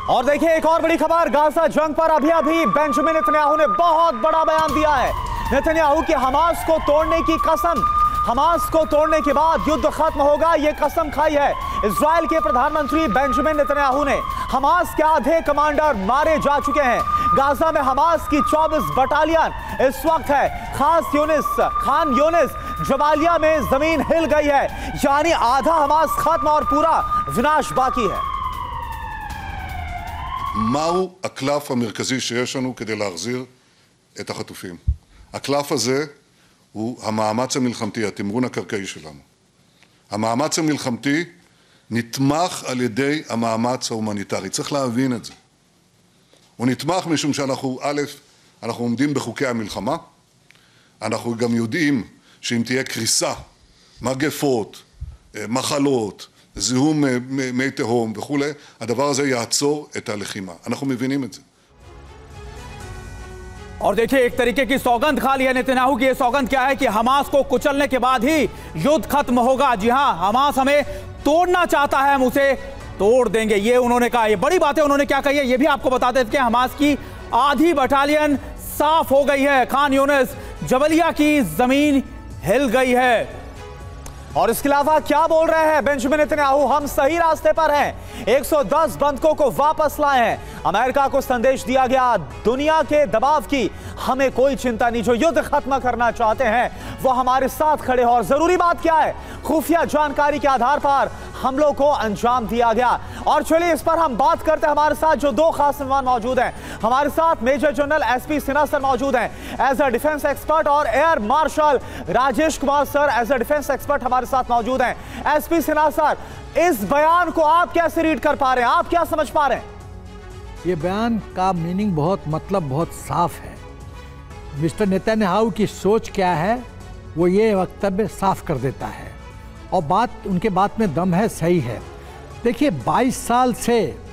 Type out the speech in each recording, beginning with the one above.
और देखिए एक और बड़ी खबर, गाजा जंग पर अभी बेंजामिन नेतन्याहू ने बहुत बड़ा बयान दिया है। नेतन्याहू की हमास को तोड़ने की कसम, हमास को तोड़ने के बाद युद्ध खत्म होगा, यह कसम खाई है। इजराइल के प्रधानमंत्री बेंजामिन नेतन्याहू ने हमास के आधे कमांडर मारे जा चुके हैं। गाजा में हमास की 24 बटालियन इस वक्त है। खान यूनिस जबालिया में जमीन हिल गई है, यानी आधा हमास खत्म और पूरा विनाश बाकी है। מהו הקלף המרכזי שיש לנו כדי להחזיר את החטופים? הקלף הזה הוא המאמץ המלחמתי, התמרון הקרקעי שלנו. המאמץ המלחמתי נתמך על ידי המאמץ ההומניטרי. צריך להבין את זה. הוא נתמך משום שאנחנו, אנחנו עומדים בחוקי המלחמה. אנחנו גם יודעים שאם תהיה קריסה, מגפות, מחלות, זיהום מי תהום וכו', הדבר הזה יעצור את הלחימה. אנחנו מבינים את זה. और देखिए एक तरीके की सौगंध खा ली है नेतन्याहू की। ये सौगंध क्या है कि हमास को कुचलने के बाद ही युद्ध खत्म होगा। जी हां, हमास हमें तोड़ना चाहता है, हम उसे तोड़ देंगे, ये उन्होंने कहा। ये बड़ी बातें उन्होंने क्या कही है ये भी आपको बता देते हैं। हमास की आधी बटालियन साफ हो गई है, खान यूनिस जबलिया की जमीन हिल गई है। और इसके अलावा क्या बोल रहे हैं बेंजामिन नेतन्याहू? हम सही रास्ते पर हैं, 110 बंधकों को वापस लाए हैं। अमेरिका को संदेश दिया गया, दुनिया के दबाव की हमें कोई चिंता नहीं, जो युद्ध खत्म करना चाहते हैं वो हमारे साथ खड़े हो। और जरूरी बात क्या है, खुफिया जानकारी के आधार पर हमलों को अंजाम दिया गया। और चलिए इस पर हम बात करते हैं। हमारे साथ जो दो खास मेहमान मौजूद हैं, हमारे साथ major general SP Sinha sir मौजूद हैं एज अ डिफेंस एक्सपर्ट, और air marshal Rajesh Kumar sir as a defence expert हमारे साथ मौजूद हैं। एसपी सिन्हा सर, इस बयान को आप कैसे रीड कर पा रहे हैं, आप क्या समझ पा रहे हैं? ये बयान का मीनिंग बहुत साफ है। मिस्टर नेतन्याहू की सोच क्या है वो ये वक्तव्य साफ कर देता है, और बात उनके बात में दम है, सही है। देखिए 22 साल से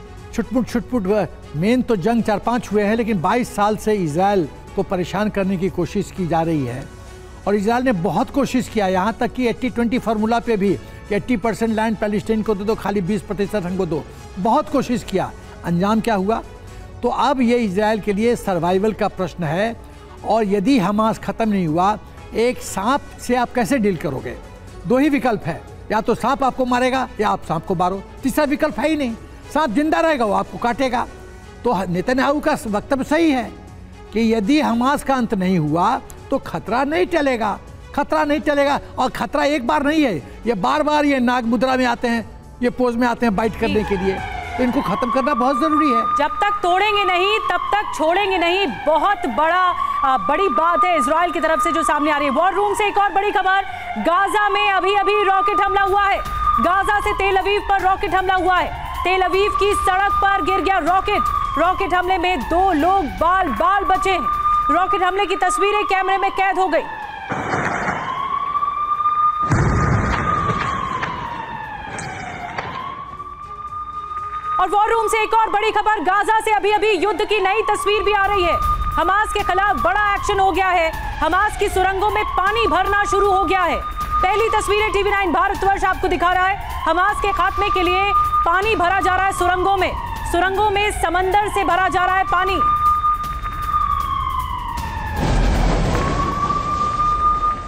छुटपुट मेन तो जंग 4-5 हुए हैं, लेकिन 22 साल से इजराइल को परेशान करने की कोशिश की जा रही है। और इजराइल ने बहुत कोशिश किया, यहाँ तक कि 80-20 फार्मूला पे भी 80% लैंड पैलेस्टाइन को दे दो, खाली 20% हमको दो, बहुत कोशिश किया। अंजाम क्या हुआ? तो अब ये इजराइल के लिए सर्वाइवल का प्रश्न है। और यदि हमास ख़त्म नहीं हुआ, एक सांप से आप कैसे डील करोगे? दो ही विकल्प है, या तो सांप आपको मारेगा या आप सांप को मारो, तीसरा विकल्प है ही नहीं। सांप जिंदा रहेगा, वो आपको काटेगा। तो नेतन्याहू का वक्तव्य सही है कि यदि हमास का अंत नहीं हुआ तो खतरा नहीं टलेगा, खतरा नहीं टलेगा। और खतरा एक बार नहीं है, ये बार बार ये नाग मुद्रा में आते हैं, ये पोज में आते हैं बाइट करने के लिए। तो इनको खत्म करना बहुत जरूरी है। जब तक तोड़ेंगे नहीं तब तक छोड़ेंगे नहीं। बहुत बड़ी बात है इजराइल की तरफ से जो सामने आ रही है। वॉर रूम से एक और बड़ी खबर, गाजा में अभी रॉकेट हमला हुआ है। गाजा से तेल अवीव पर रॉकेट हमला हुआ है। तेल अवीव की सड़क पर गिर गया रॉकेट हमले में 2 लोग बाल बचे हैं। रॉकेट हमले की तस्वीरें कैमरे में कैद हो गई। और वॉर रूम से एक और बड़ी खबर, गाजा से अभी युद्ध की नई तस्वीर भी आ रही है। हमास के खिलाफ बड़ा एक्शन हो गया है। हमास की सुरंगों में पानी भरना शुरू हो गया है। पहली तस्वीरें TV9 भारतवर्ष आपको दिखा रहा है। हमास के खात्मे के लिए पानी भरा जा रहा है सुरंगों में समंदर से भरा जा रहा है पानी।